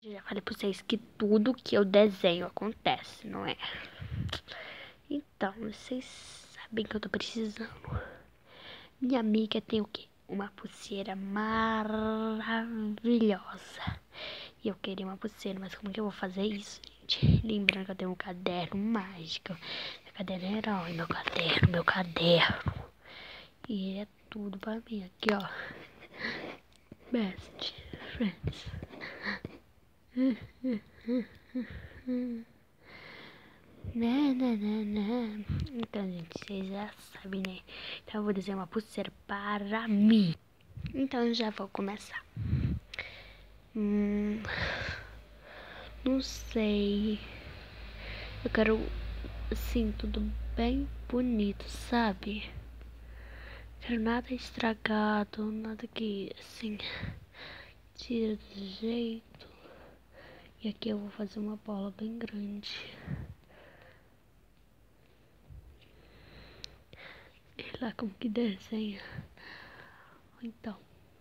Já falei pra vocês que tudo que eu desenho acontece, não é? Então, vocês sabem que eu tô precisando. Minha amiga tem o quê? Uma pulseira maravilhosa. E eu queria uma pulseira, mas como que eu vou fazer isso, gente? Lembrando que eu tenho um caderno mágico. Meu caderno herói, meu caderno. E ele é tudo pra mim. Aqui, ó. Best friends. Então, gente, vocês já sabem, né? Então, eu vou desenhar uma pulseira para mim. Então, eu já vou começar. Não sei. Eu quero, assim, tudo bem bonito, sabe? Quero nada estragado, nada que, assim, tira do jeito. E aqui eu vou fazer uma bola bem grande. E lá como que desenha. Então.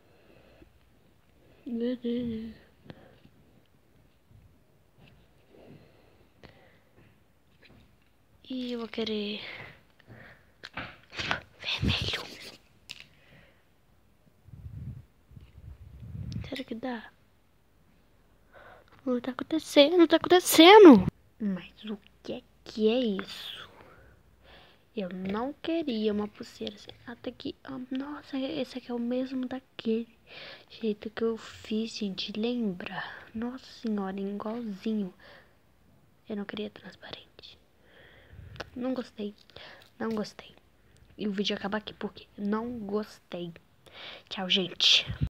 E eu vou querer vermelho. Será que dá? Não tá acontecendo, não tá acontecendo. Mas o que é isso? Eu não queria uma pulseira assim. Até que, nossa, esse aqui é o mesmo daquele jeito que eu fiz, gente. Lembra? Nossa senhora, igualzinho. Eu não queria transparente. Não gostei. Não gostei. E o vídeo acaba aqui porque não gostei. Tchau, gente.